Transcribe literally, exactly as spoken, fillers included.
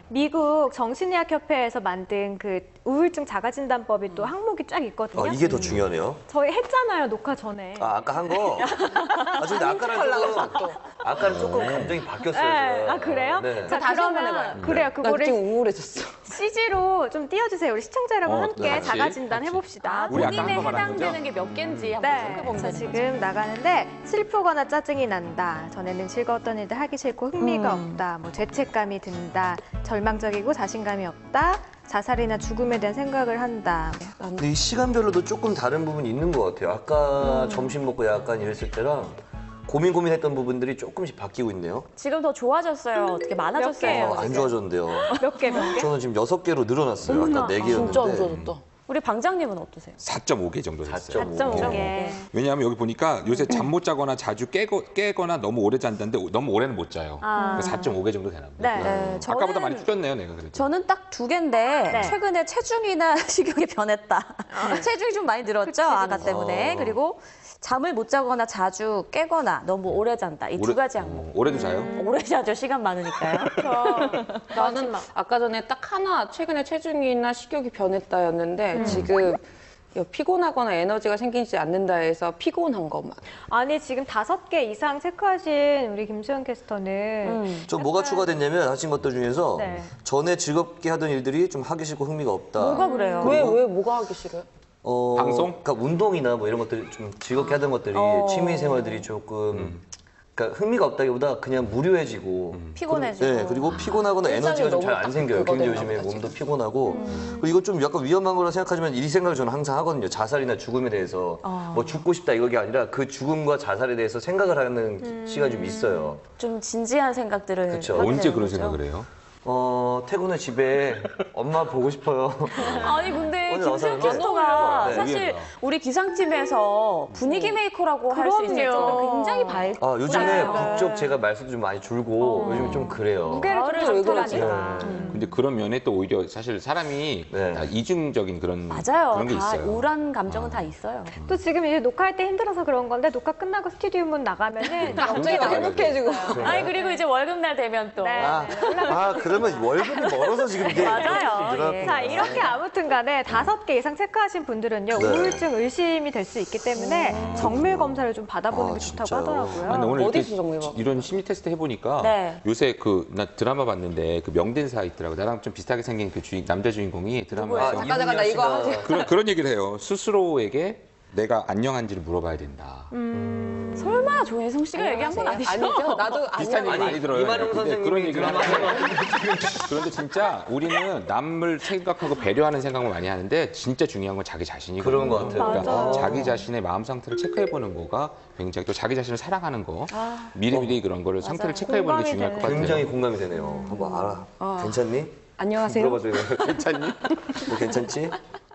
미국 정신의학협회에서 만든 그 우울증 자가진단법이 또 항목이 쫙 있거든요. 어, 이게 더 중요하네요. 저희 했잖아요, 녹화 전에. 아, 아까 한 거? 아, 근데 아까랑 조금, 아까는 조금 감정이 바뀌었어요. 네. 제가. 아, 그래요? 네. 자, 다시 한번 그러면 해봐요. 그래요. 나 그거를 지금 우울해졌어. 씨지로 좀 띄워주세요. 우리 시청자 여러분 어, 함께 같이, 자가진단 같이. 해봅시다. 우리 아까 본인에 한거 말한 거죠? 해당되는 게 몇 개인지 한번 네, 생각해보면 자 되는 지금 나가는데 슬프거나 짜증이 난다. 전에는 즐거웠던 일들 하기 싫고 흥미가 음. 없다. 뭐 죄책감이 든다. 절망적이고 자신감이 없다. 자살이나 죽음에 대한 생각을 한다. 근데 이 시간별로도 조금 다른 부분이 있는 것 같아요. 아까 음. 점심 먹고 약간 이랬을 때랑 고민 고민했던 부분들이 조금씩 바뀌고 있네요. 지금 더 좋아졌어요. 어떻게 많아졌어요. 개예요? 어, 안 좋아졌는데요. 몇 개, 몇 개? 저는 지금 여섯 개로 늘어났어요. 아까 네 개였는데. 진짜 안 좋아졌다. 우리 방장님은 어떠세요? 사 점 오 개 정도 됐어요. 사 점 오 개. 사 점 오 개. 왜냐하면 여기 보니까 요새 잠 못 자거나 자주 깨고, 깨거나 너무 오래 잔다는데 너무 오래는 못 자요. 아. 사 점 오 개 정도 되나 보다. 네. 네, 아까보다 저는- 많이 줄였네요, 내가 그래도. 저는 딱 두 개인데 네. 최근에 체중이나 식욕이 변했다. 체중이 좀 많이 늘었죠, 그치, 아가 그치. 때문에. 어. 그리고 잠을 못 자거나 자주 깨거나 너무 오래 잔다. 이 두 오래- 가지 항목. 어, 오래도 자요? 오래 자죠, 시간 많으니까요. 나는 아까 전에 딱 하나 최근에 체중이나 식욕이 변했다였는데 지금 피곤하거나 에너지가 생기지 않는다 해서 피곤한 것만. 아니 지금 다섯 개 이상 체크하신 우리 김수현 캐스터는 음. 저 뭐가 추가됐냐면 하신 것들 중에서 네. 전에 즐겁게 하던 일들이 좀 하기 싫고 흥미가 없다. 뭐가 그래요? 왜, 왜 뭐가 하기 싫어요? 어, 방송? 그러니까 운동이나 뭐 이런 것들 좀 즐겁게 하던 것들이 어. 취미 생활들이 조금 그러니까 흥미가 없다기보다 그냥 무료해지고 피곤해지고. 네, 그리고 피곤하거나 일상이 에너지가 좀 너무 잘 안 딱 생겨요. 그거 굉장히 됐나 요즘에 보다, 몸도 피곤하고 그리고 이거 좀 약간 위험한 거라 생각하지만 이 생각을 저는 항상 하거든요. 자살이나 죽음에 대해서 뭐 죽고 싶다 이게 아니라 그 죽음과 자살에 대해서 생각을 하는 시간이 좀 있어요. 좀 진지한 생각들을 그쵸. 하게 언제 되는 그런 거죠. 생각을 해요? 어, 퇴근 후 집에 엄마 보고 싶어요. 아니 근데 오늘 김수현 나왔었는데. 캐스터가 네. 사실 우리 기상팀에서 분위기 메이커라고 할 수 있는 그럼요. 쪽은 굉장히 밝. 아, 요즘에 네. 북쪽 제가 말수도 좀 많이 줄고 요즘 좀 그래요. 무게를 가을에 좀 왜 강탈하니까. 근데 그런 면에 또 오히려 사실 사람이 네. 다 이중적인 그런, 맞아요. 그런 게 다 있어요. 우울한 감정은 다 있어요. 또 지금 이제 녹화할 때 힘들어서 그런 건데 녹화 끝나고 스튜디오 문 나가면은 갑자기 막 행복해지고. 그런가요? 아니 그리고 이제 월급날 되면 또. 네. 아, 아, 그러면 월급이 멀어서 지금 이게 맞아요. 늘어났구나. 예. 자 이렇게 아무튼 간에 다섯 개 이상 체크하신 분들은요 네. 우울증 의심이 될 수 있기 때문에 정밀 검사를 좀 받아보는 아, 게 좋다고 진짜요? 하더라고요. 아, 근데 오늘 어디서 이렇게 정리해 봐? 이런 심리 테스트 해보니까 네. 요새 그 나 드라마 봤는데 그 명대사 있더라고. 나랑 좀 비슷하게 생긴 그 주인 남자 주인공이 드라마에서 아, 잠깐, 잠깐, 나 이거 이훈여 하지. 씨가 그런 그런 얘기를 해요. 스스로에게 내가 안녕한지를 물어봐야 된다. 설마 조혜성 씨가 얘기한 건 아니죠? 아니죠. 나도 비슷한 얘기 아니야. 많이 들어요. 이만용 근데 선생님이 그런 얘기를 드라마 하는데 그런데 진짜 우리는 남을 생각하고 배려하는 생각을 많이 하는데 진짜 중요한 건 자기 자신이거든요. 그런 것 같아요. 그러니까 맞아요. 자기 자신의 마음 상태를 체크해 보는 거가 굉장히 또 자기 자신을 사랑하는 거 미리미리 그런 거를 상태를 체크해 보는 게 공감이 중요할 것 같아요. 굉장히 공감이 되네요. 한번 알아. 괜찮니? 안녕하세요. 물어봐줘요. 괜찮니? 뭐 괜찮지?